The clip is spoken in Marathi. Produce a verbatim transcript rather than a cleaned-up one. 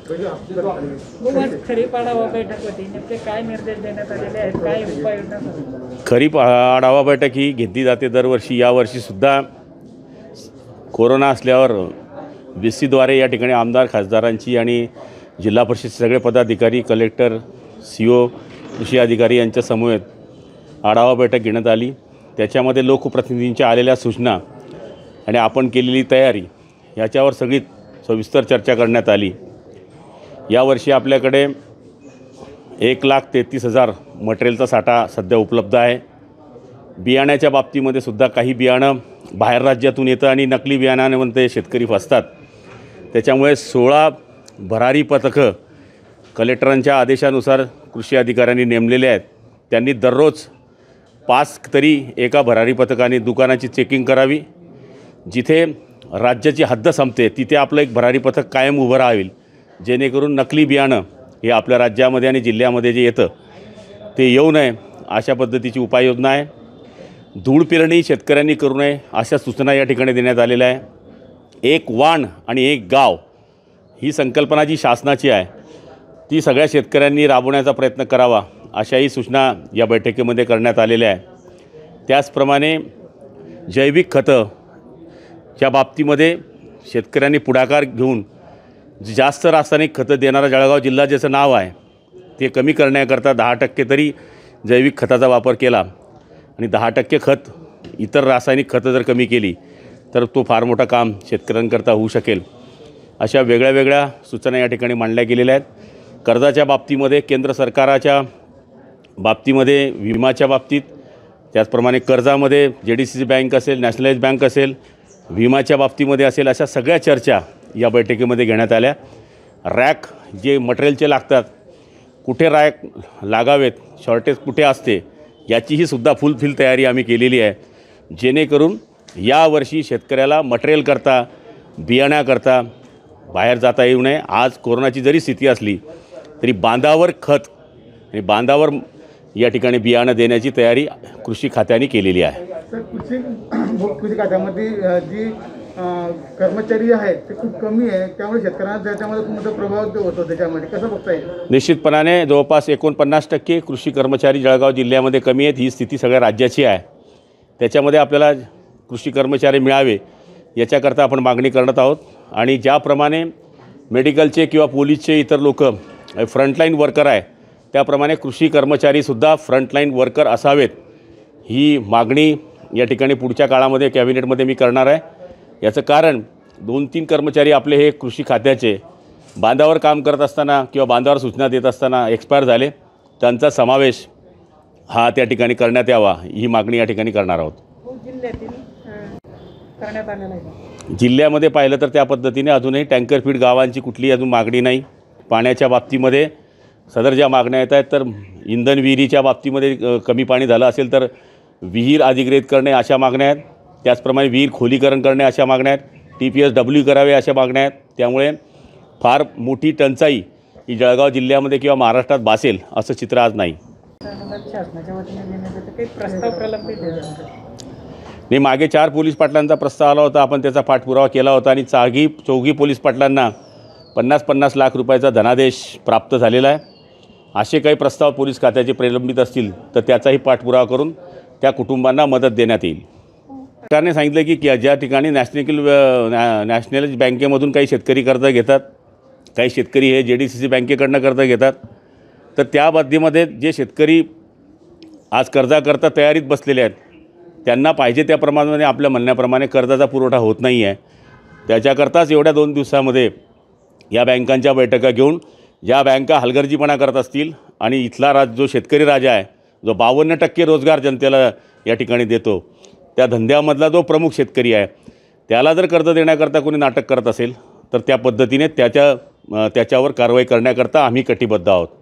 खरीप आढावा बैठक होती, नेमके काय निर्देश देण्यात आलेले आहेत, काय उपाययोजना? खरीप आढावा बैठक ही घेतली जाते दरवर्षी. यावर्षीसुद्धा कोरोना असल्यावर बी सीद्वारे या ठिकाणी आमदार खासदारांची आणि जिल्हा परिषद सगळे पदाधिकारी, कलेक्टर, सी ओ, कृषी अधिकारी यांच्या समवेत आढावा बैठक घेण्यात आली. त्याच्यामध्ये लोकप्रतिनिधींच्या आलेल्या सूचना आणि आपण केलेली तयारी याच्यावर सगळी सविस्तर चर्चा करण्यात आली. यावर्षी आपल्याकडे एक लाख तेहतीस हजार मटेरियलचा साठा सध्या उपलब्ध आहे. बियाण्याच्या बाबतीमध्ये सुद्धा काही बियाणं बाहेर राज्यातून येतं आणि नकली बियाणांमध्ये शेतकरी फसतात. त्याच्यामुळे सोळा भरारी पथकं कलेक्टरांच्या आदेशानुसार कृषी अधिकाऱ्यांनी नेमलेले आहेत. त्यांनी दररोज पाच तरी एका भरारी पथकाने दुकानाची चेकिंग करावी. जिथे राज्याची हद्द संपते तिथे आपलं एक भरारी पथक कायम उभं राहावी, जेणेकरून नकली बियाणं हे आपल्या राज्यामध्ये आणि जिल्ह्यामध्ये जे येतं ते येऊ नये अशा पद्धतीची उपाययोजना आहे. धूळ पेरणी शेतकऱ्यांनी करू नये अशा सूचना या ठिकाणी देण्यात आलेल्या आहे. एक वाण आणि एक गाव ही संकल्पना जी शासनाची आहे ती सगळ्या शेतकऱ्यांनी राबवण्याचा प्रयत्न करावा अशाही सूचना या बैठकीमध्ये करण्यात आलेल्या आहे. त्याचप्रमाणे जैविक खतं च्या बाबतीमध्ये शेतकऱ्यांनी पुढाकार घेऊन जास्त रासायनिक खतं देणारा जळगाव जिल्हा ज्याचं नाव आहे ते कमी करण्याकरता दहा टक्के तरी जैविक खताचा वापर केला आणि दहा टक्के खत इतर रासायनिक खतं जर कमी केली तर तो फार मोठं काम शेतकऱ्यांकरता होऊ शकेल. अशा वेगळ्या वेगळ्या सूचना या ठिकाणी मांडल्या गेलेल्या आहेत. कर्जाच्या बाबतीमध्ये केंद्र सरकाराच्या बाबतीमध्ये, विमाच्या बाबतीत, त्याचप्रमाणे कर्जामध्ये जे डी सी सी बँक असेल, नॅशनलाइज बँक असेल, विमाच्या बाबतीमध्ये असेल, अशा सगळ्या चर्चा या बैठकीमध्ये घेण्यात आल्या. रॅक जे मटेरियलचे लागतात कुठे रॅक लागावेत, शॉर्टेज कुठे असते याचीही सुद्धा फुलफिल तयारी आम्ही केलेली आहे, जेणेकरून यावर्षी शेतकऱ्याला मटेरियल करता, बियाण्याकरता बाहेर जाता येऊ नये. आज कोरोनाची जरी स्थिती असली तरी बांधावर खत आणि बांधावर या ठिकाणी बियाणं देण्याची तयारी कृषी खात्याने केलेली आहे. सर, कृषी कृषी खात्यामध्ये जी कर्मचारी आहेत ते खूप कमी आहे, त्यामुळे शेतकऱ्यांना त्याच्यामध्ये खूप मोठा प्रभाव होतो. त्याच्यामध्ये कसं बघता येईल? निश्चितपणाने जवळपास एकोणपन्नास टक्के कृषी कर्मचारी जळगाव जिल्ह्यामध्ये कमी आहेत. ही स्थिती सगळ्या राज्याची आहे. त्याच्यामध्ये आपल्याला कृषी कर्मचारी मिळावे याच्याकरता आपण मागणी करत आहोत. आणि ज्याप्रमाणे मेडिकलचे किंवा पोलीसचे इतर लोक फ्रंटलाईन वर्कर आहे त्याप्रमाणे कृषी कर्मचारीसुद्धा फ्रंटलाईन वर्कर असावेत ही मागणी या ठिकाणी पुढच्या काळामध्ये कॅबिनेटमध्ये मी करणार आहे. याचं कारण दोन तीन कर्मचारी आपले हे कृषी खात्याचे बांधावर काम करत असताना किंवा बांधावर सूचना देत असताना एक्सपायर झाले. त्यांचा समावेश हा त्या ठिकाणी करण्यात यावा ही मागणी या ठिकाणी करणार आहोत. जिल्ह्यातील करण्यात आलेला आहे. जिल्ह्यामध्ये पाहिलं तर त्या पद्धतीने अजूनही टँकर फीड गावांची कुठलीही अजून मागणी नाही. पाण्याच्या बाबतीमध्ये सदर ज्या मागण्या येत आहेत तर इंधन विहिरीच्या बाबतीमध्ये कमी पाणी झालं असेल तर विहीर अधिग्रहित करणे अशा मागण्या आहेत. त्याचप्रमाणे विहीर खोलीकरण करणे अशा मागण्या आहेत. टी पी एस डब्ल्यू करावे अशा मागण्या आहेत. त्यामुळे फार मोठी टंचाई ही जळगाव जिल्ह्यामध्ये किंवा महाराष्ट्रात भासेल असं चित्र आज नाही. शासनाच्या वतीने देण्यात येतं काही प्रस्ताव प्रलंबित आहे? नाही, मागे चार पोलीस पाटलांचा प्रस्ताव आला होता. आपण त्याचा पाठपुरावा केला होता आणि चारही चौघी पोलीस पाटलांना पन्नास पन्नास लाख रुपयाचा धनादेश प्राप्त झालेला आहे. असे काही प्रस्ताव पोलीस खात्याचे प्रलंबित असतील तर त्याचाही पाठपुरावा करून त्या कुटुंबांना मदत देण्यात येईल. सरकारने सांगितलं की ज्या ठिकाणी नॅशनल नॅशनलाइज बँकेमधून काही शेतकरी कर्ज घेतात, काही शेतकरी हे जे डी सी सी बँकेकडनं कर्ज घेतात, तर त्या बाबतीमध्ये जे शेतकरी आज कर्जाकरता तयारीत बसलेले आहेत त्यांना पाहिजे त्या प्रमाणामध्ये आपल्या म्हणण्याप्रमाणे कर्जाचा पुरवठा होत नाही आहे. त्याच्याकरताच एवढ्या दोन दिवसामध्ये या बँकांच्या बैठका घेऊन ज्या बँका हलगर्जीपणा करत असतील आणि इथला राज जो शेतकरी राजा आहे जो बावन्न टक्के रोजगार जनतेला या ठिकाणी देतो त्या धंद्यामधला जो प्रमुख शेतकरी आहे त्याला जर कर्ज देण्याकरता कोणी नाटक करत असेल तर त्या पद्धतीने त्याच्या त्याच्यावर कारवाई करण्याकरता आम्ही कटिबद्ध आहोत.